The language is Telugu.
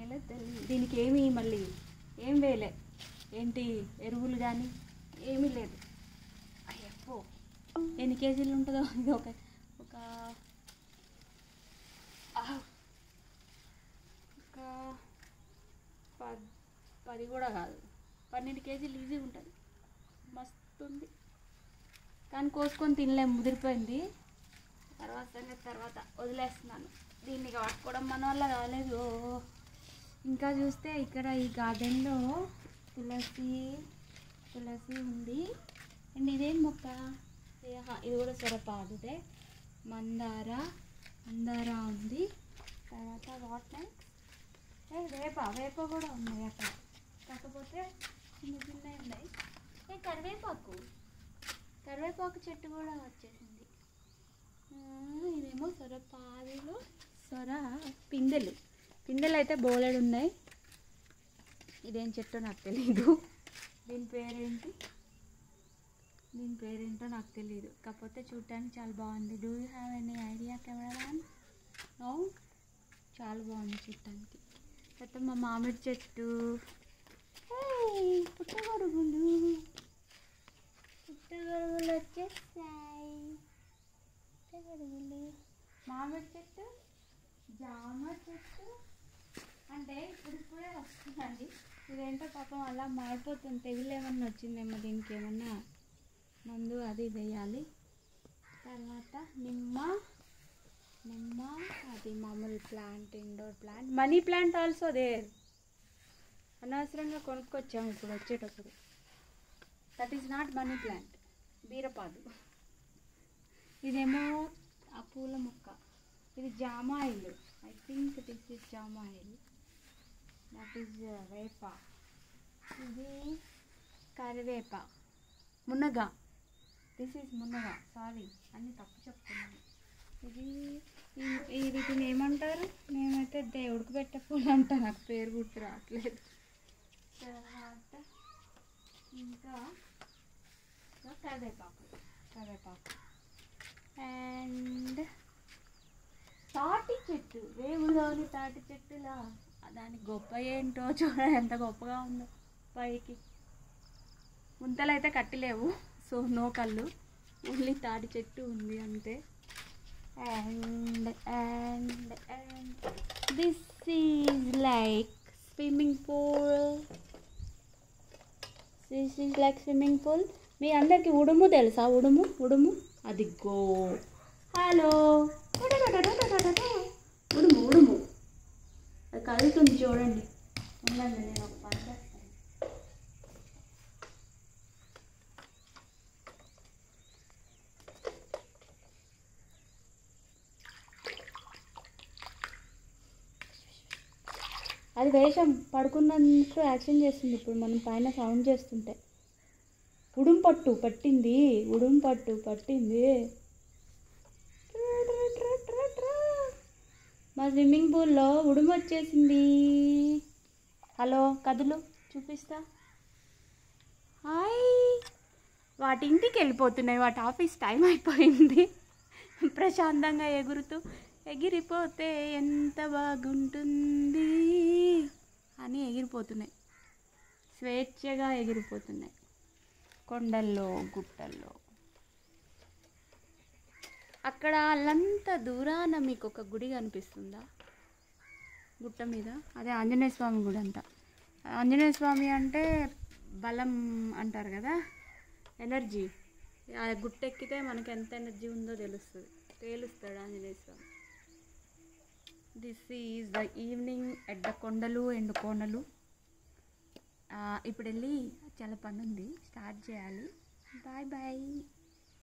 వేయలేదు తల్లి. దీనికి ఏమి మళ్ళీ ఏం వేయలే, ఏంటి ఎరువులు కానీ ఏమీ లేదు. అయ్యప్పో ఎన్ని కేజీలు ఉంటుందో ఇది ఒక ఒక ఒక 10 కూడా కాదు, 12 కేజీలు ఈజీగా ఉంటుంది. మస్తు ఉంది కానీ కోసుకొని తినలేము, ముదిరిపోయింది. తర్వాత వదిలేస్తున్నాను. దీన్ని పట్టుకోవడం మన వల్ల కాలేదు. ఇంకా చూస్తే ఇక్కడ ఈ గార్డెన్లో తులసి ఉంది. అండ్ ఇదేం మొక్క, ఇది కూడా సొరపాదుదే. మందార ఉంది. తర్వాత వాట్ నెక్స్ట్, వేప కూడా ఉన్నాయి అక్కడ, కాకపోతే చిన్నవి ఉన్నాయి. కరివేపాకు చెట్టు కూడా వచ్చేసింది. ఇదేమో సొరపాదులు, పిందెలు అయితే బోలెడు ఉన్నాయి. ఇదేం చెట్టు నాకు తెలీదు, దీని పేరేంటో నాకు తెలియదు. కాకపోతే చూడటానికి చాలా బాగుంది. Do you have any idea cameraman? No, చాలా బాగుంది చూడటానికి. తర్వాత మా మామిడి చెట్టు, పుట్టగొడుగులు వచ్చేసాయి. మామిడి చెట్టు, జామ చెట్టు అంటే ఇప్పుడే వస్తుందండి. ఇదేంటో పాపం అలా మారిపోతుంది. తెగులు ఏమన్నా వచ్చిందేమో, దీనికి ఏమన్నా మందు అది వేయాలి. తర్వాత నిమ్మ, అది మామూలు plant, indoor plant. Money plant also there. అనవసరంగా కొనుక్కొచ్చాము ఇప్పుడు వచ్చేటప్పుడు. That is not money plant, బీరపాదు. ఇదేమో ఆ పూల మొక్క. ఇది జామాయిల్, ఐ థింక్ దిస్ ఇస్ జామాయిల్. దట్ ఈస్ వేప. ఇది కరివేప, మునగ. దిస్ ఈజ్ మునగ. సారీ అన్నీ తప్పు చెప్తున్నాను. వీటిని ఏమంటారు? మేమైతే దేవుడికి పెట్టే పూలు అంటా, నాకు పేరు గుర్తు రావట్లేదు. తర్వాత ఇంకా కరివేపాకు అండ్ తాటి చెట్టు, వేవులోని తాటి చెట్టులా. దాని గొప్ప ఏంటో చూడండి, ఎంత గొప్పగా ఉందో. పైకి ముంతలు అయితే కట్టలేవు, సో నో కళ్ళు, ఓన్లీ తాటి చెట్టు ఉంది అంతే. And this is like swimming pool. మీ అందరికి ఉడుము తెలుసా? ఉడుము అదిగో. హలో, ఉడుము అది కదులుతుంది చూడండి. ఉండండి, నేను ఒక పని చేస్తాను. అది వేషం పడుకున్నందుకు యాక్షన్ చేస్తుంది. ఇప్పుడు మనం పైన సౌండ్ చేస్తుంటే ఉడుము పట్టింది. మా స్విమ్మింగ్ పూల్లో ఉడుము వచ్చేసింది. హలో, కదులు చూపిస్తా. హాయ్. వాటి ఇంటికి వెళ్ళిపోతున్నాయి, వాటి ఆఫీస్ టైం అయిపోయింది. ప్రశాంతంగా ఎగిరిపోతే ఎంత బాగుంటుంది అని ఎగిరిపోతున్నాయి, స్వేచ్ఛగా ఎగిరిపోతున్నాయి కొండల్లో, గుట్టల్లో. అక్కడ అల్లంత దూరాన మీకు ఒక గుడి కనిపిస్తుందా? గుట్ట మీద, అదే ఆంజనేయ స్వామి గుడి అంట. ఆంజనేయ స్వామి అంటే బలం అంటారు కదా, ఎనర్జీ. ఆ గుట్ట ఎక్కితే మనకి ఎంత ఎనర్జీ ఉందో తేలుస్తాడు Anjaneya Swamy. This is the evening at the కొండలు అండ్ కోనలు. ఇప్పుడు వెళ్ళి చాలా పని ఉంది, స్టార్ట్ చేయాలి. బాయ్.